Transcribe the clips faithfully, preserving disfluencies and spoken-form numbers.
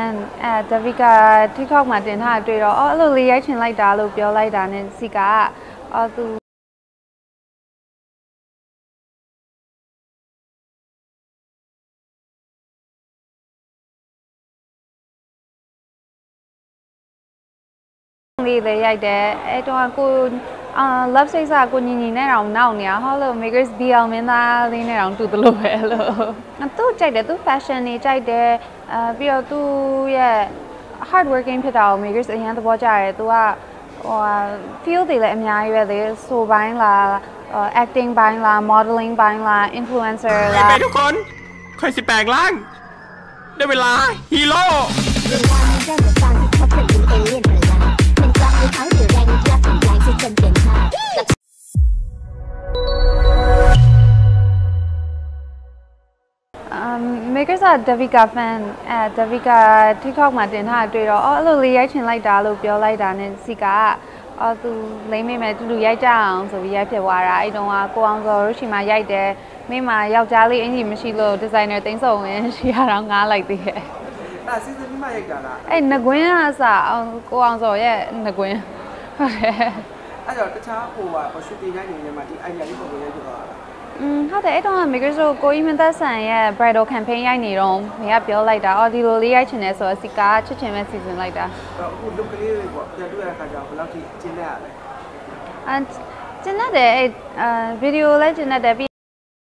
fan အဲ Davika TikTok မှာတင်ထားတွေ့တော့အော်အဲ့လိုလေးရိုက်ချင်လိုက်တာလို့ပြောလိုက်တာနဲ့စီကာကအော်သူလေးလေးရိုက်တယ်အဲ့တော့ကိုအာ love six ကကိုညီညီနဲ့တောင်နောက်နေဟောလို့ makers ဘီ အယ် မင်းသားလေးနဲ့တောင်တူတယ်လို့ပဲလို့သူကြိုက်တယ်သူ fashion နေကြိုက်တယ်အဲပြီးတော့သူရဲ့ hard working ဖြစ်တာကို makers အရင်သဘောကျတယ်သူကဟို feel တွေလည်းအများကြီးပဲလေဆိုပိုင်းလား acting ပိုင်းလား modeling ပိုင်းလား influencer လားไปทุกคนคอยสิแปลงร่างได้เวลาฮีโร่ makers က Davika fan အဲ Davika TikTok မှာတင်ထားတွေ့တော့အော်အဲ့လိုလေးရိုက်ချင်လိုက်တာလို့ပြောလိုက်တာနဲ့စီကာကအော်သူလိမ့်မိမယ်တူတူရိုက်ကြအောင်ဆိုပြီးရိုက်ဖြစ်သွားတာအဲ့တုန်းကကိုအောင်စောတို့ရှိမှရိုက်တယ်မိမယောက်ျားလေးအင်ကြီးမရှိလို့ဒီဇိုင်နာသိန်းစုံဝင်ရှိရတော့ငားလိုက်သေးတယ်အဲ့စီစဉ်ပြီးမှရိုက်တာလားအဲ့ငကွင်းကအစအောင်ကိုအောင်စောရဲ့ငကွင်းဟုတ်တယ်အဲ့တော့တခြားဟိုကရှူတင်တိုင်းနေမှာဒီ idea လေးပုံပေါ်ရိုက်ဖြစ်သွားတာอืมဟုတ်တယ်အဲ့တော့ makers တို့ကိုကြီးမသက်ဆန်ရဲ့ bridal campaign ရိုက်နေတော့မိကပြောလိုက်တာအော်ဒီလိုလေးရိုက်ချင်တယ်ဆိုတော့စီကာချစ်ချင်မဲ့စီစဉ်လိုက်တာအခု look ကလေးတွေပေါ့ပြန်တွေ့ရတဲ့ခါကျတော့ဘယ်လောက်ထိကျင်းနေရလဲအဲကျင်းတဲ့အဲဗီဒီယိုလည်းကျင်းတဲ့ပြီး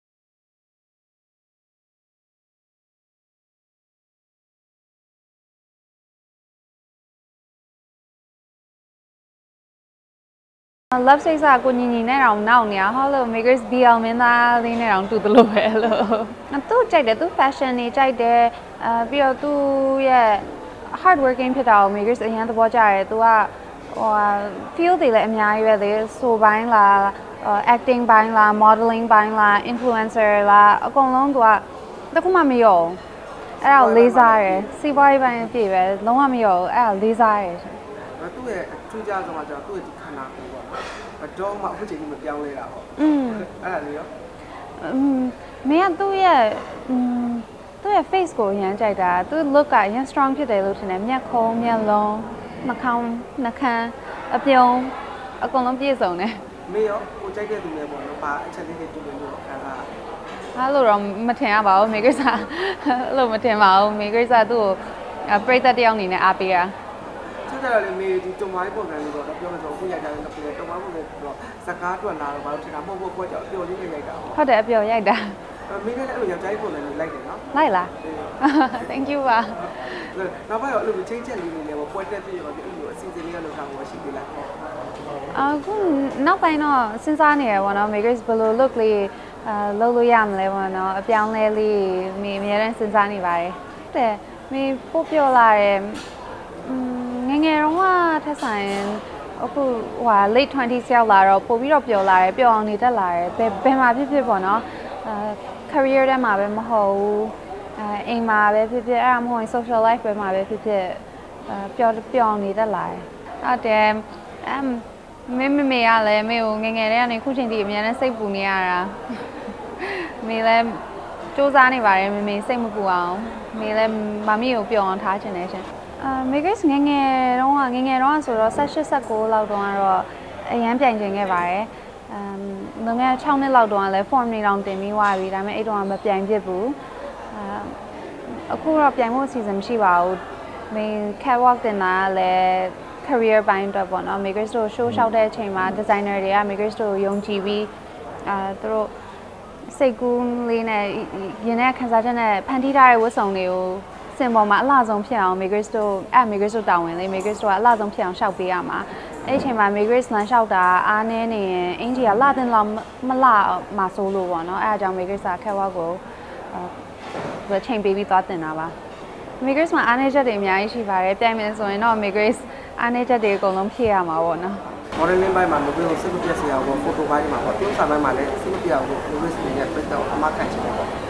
love six ကကိုညီညီနဲ့တောင်နောက်နေဟောလို့ makers ဘီ အယ် မင်းသားလေးနဲ့တောင်တူတယ်လို့ပဲလို့သူကြိုက်တယ်သူ fashion နေကြိုက်တယ်အဲပြီးတော့သူရဲ့ hard working ဖြစ်တာကို makers အရင်သဘောကျတယ်သူကဟို feel တွေလည်းအများကြီးပဲလေဆိုပိုင်းလား acting ပိုင်းလား modeling ပိုင်းလား influencer လားအကုန်လုံးသူကတခုမှမရောအဲ့ဒါကိုလေးစားတယ်စီးပွားရေးပိုင်းပြည့်ပဲလုံးဝမရောအဲ့ဒါလေးစားတယ်သူ့ရဲ့အထူးခြားဆုံးကကျတော့သူ့ရဲ့ဒီခန္ဓာကိုယ်ပေါ့ဘတော်မှအခုချိန်ကြီးမပြောင်းလဲတာပေါ့อืมအဲ့ဒါလေးရောอืมမင်းကသူ့ရဲ့อืมသူ့ရဲ့ face ကိုရမ်းကြိုက်တာသူ look ကရမ်း strong ဖြစ်တယ်လို့ထင်တယ်မျက်ခုံးမျက်လုံးနှာခေါင်းနှာခမ်းအပြုံးအကုန်လုံးပြည့်စုံတယ်မေရောကိုကြိုက်တဲ့သူတွေပေါ့နော်ဘာအချက်လေးတွေတူတယ်လို့ခံစားအဲ့လိုတော့မထင်ရပါဘူး makers အဲ့လိုမထင်ပါဘူး makers သူ့ကိုပရိသတ်တယောက်အနေနဲ့အားပေးတာဆက်ကြရလေမေဒီတုံမိုင်းပုံစံလေးပေါ့နော်ပြောမှဆိုအခုရိုက်ကြတယ်တော့တုံမိုင်းပုံစံတော့စကားတွက်လာတော့ဘာလို့ထင်တာမဟုတ်ဘူးကိုကြောက်အပျော်လေးနဲ့ရိုက်တာဟုတ်တယ်အပျော်ရိုက်တာမေလည်းအဲ့လိုယောက်ျားကြီးပုံစံလေးလိုက်တယ်နော်လိုက်လား thank you ပါနောက်ပိုင်းတော့အဲ့လိုချင်းချက်လေးတွေလည်းပေါ့ပွဲတက်ပြည့်ရောဒီအဲ့လိုအစီအစဉ်လေးကလောက်ထားဖို့ရှိသေးလားအခုနောက်ပိုင်းတော့စဉ်းစားနေရပေါ့နော် makers ဘယ်လို look လေးအာလုပ်လို့ရမလဲပေါ့နော်အပြောင်းလဲလေးမေအများနဲ့စဉ်းစားနေပါတယ်တဲ့မေပို့ပြောလာတယ်ငငယ်တော့ကထက်ဆိုင်အခုဟို late twenties ရောက်လာတော့ပို့ပြီးတော့ပျော်လာတယ်ပျော်အောင်နေတတ်လာတယ်ဘယ်ဘယ်မှာဖြစ်ဖြစ်ပေါ့နော်အဲ career ထဲမှာပဲမဟုတ်ဘူးအဲအိမ်မှာပဲဖြစ်ဖြစ်အဲ့ဒါမဟုတ်ရင် social life ပဲမှာပဲဖြစ်ဖြစ်အဲပျော်ပျော်အောင်နေတတ်လာတယ်ဟုတ်တယ်အမ်မမေမေရလည်းမေကိုငငယ်တည်းကနေခုချိန်ထိအများနဲ့စိတ်ပူနေရတာမေလည်းစူးစမ်းနေပါတယ်မေမေစိတ်မပူအောင်မေလည်းမမီကိုပျော်အောင်ထားချင်တယ်ရှင်အာ makers ငငယ်တော့ငငယ်တော့ဆိုတော့eight eight nineလောက်တော့ကတော့အရန်ပြိုင်ကျင်ခဲ့ပါတယ်အမ်ငငယ်sixနှစ်လောက်တော့လည်း form နေတော့တင်ပြီးွားပြီဒါပေမဲ့အဲ့တော့မပြိုင်ဖြစ်ဘူးအာအခုတော့ပြိုင်ဖို့အစီအစဉ်မရှိပါဘူးမေ catwalk တင်တာလည်း career ပိုင်းတော့ပေါ့နော် makers တို့ show လျှောက်တဲ့အချိန်မှာ designer တွေက makers တို့ယုံကြည်ပြီးအာသူတို့စိတ်ကူးလေးနဲ့ရင်ထဲခံစားချက်နဲ့ဖန်တီးထားတဲ့ဝတ်စုံတွေကိုစင်ပေါ်မှာအလှဆုံးဖြစ်အောင် makers တို့အဲ့ makers တို့တောင်းဝင်လေ makers တို့ကအလှဆုံးဖြစ်အောင်ရှောက်ပေးရမှာအဲ့အချိန်မှာ makers လမ်းလျှောက်တာအားနည်းနေရင်အင်ဂျီကလှတဲ့လောက်မလှမှာစိုးလို့ပေါ့နော်အဲ့အကြောင်း makers ကခက်ဝါကိုအဲချိန်ပေးပြီးသွားတင်တာပါ makers မှာအားနည်းချက်တွေအများကြီးရှိပါတယ်ပြိုင်မယ်ဆိုရင်တော့ makers အားနည်းချက်တွေအကုန်လုံးဖြည့်ရမှာပေါ့နော် modeling ဘိုင်းမှာမပြောစိတ်မပြတ်စရာပေါ့ photo ဘိုင်းမှာပေါ့ပြုံးစာဘိုင်းမှာလည်းစိတ်မပြတ်အောင်လို့ makers တွေနဲ့ပတ်သက်အမှတ်ခံချင်တယ်ပေါ့ဟုတ်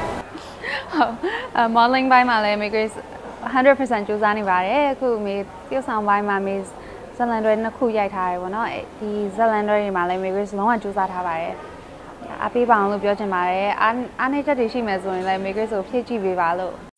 modeling ဘိုင်းမှာလည်း makers one hundred percent စူးစမ်းနေပါတယ်အခုမေပြုတ်ဆောင်ဘိုင်းမှာမေဇလန်တွေနှစ်ခုရိုက်ထားတယ်ပေါ့နော်ဒီဇလန်တွေမှာလည်း makers လုံးဝစူးစမ်းထားပါတယ်အပေးပါအောင်လို့ပြောချင်ပါတယ်အားအားနည်းချက်တွေရှိမယ်ဆိုရင်လည်း makers ကိုဖြည့်ကြည့်ပေးပါလို့